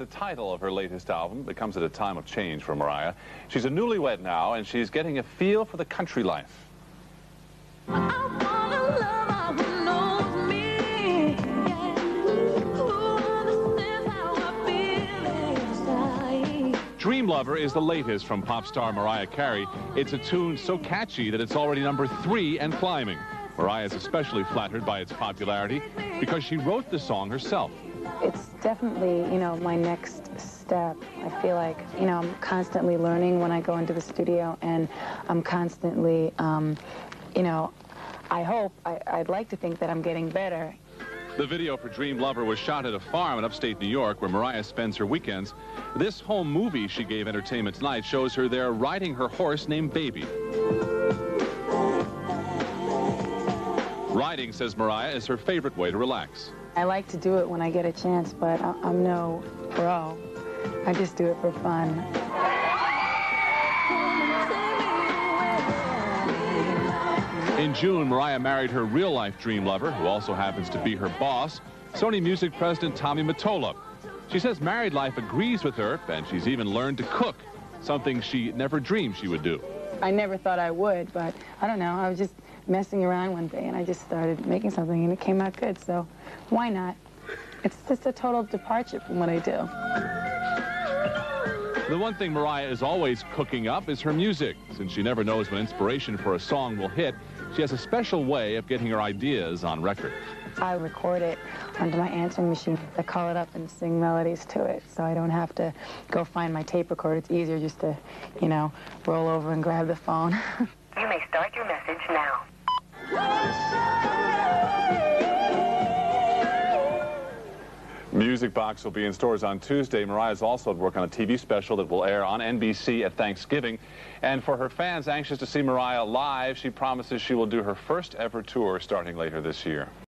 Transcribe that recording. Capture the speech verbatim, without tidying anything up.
the title of her latest album. It comes at a time of change for Mariah. She's a newlywed now, and she's getting a feel for the country life. Dream Lover is the latest from pop star Mariah Carey. It's a tune so catchy that it's already number three and climbing. Mariah is especially flattered by its popularity because she wrote the song herself. It's definitely, you know, my next step. I feel like, you know, I'm constantly learning when I go into the studio, and I'm constantly, um, you know, I hope, I, I'd like to think that I'm getting better. The video for Dream Lover was shot at a farm in upstate New York where Mariah spends her weekends. This home movie she gave Entertainment Tonight shows her there riding her horse named Baby. Riding, says Mariah, is her favorite way to relax. I like to do it when I get a chance, but I'm no pro. I just do it for fun. In June, Mariah married her real-life dream lover, who also happens to be her boss, Sony Music President Tommy Mottola. She says married life agrees with her, and she's even learned to cook, something she never dreamed she would do. I never thought I would, but I don't know. I was just messing around one day, and I just started making something, and it came out good, so why not? It's just a total departure from what I do. The one thing Mariah is always cooking up is her music. Since she never knows when inspiration for a song will hit, she has a special way of getting her ideas on record. I record it onto my answering machine. I call it up and sing melodies to it, so I don't have to go find my tape recorder. It's easier just to, you know, roll over and grab the phone. You may start your message now. Music Box will be in stores on Tuesday. Mariah's also working on a T V special that will air on N B C at Thanksgiving. And for her fans anxious to see Mariah live, she promises she will do her first ever tour starting later this year.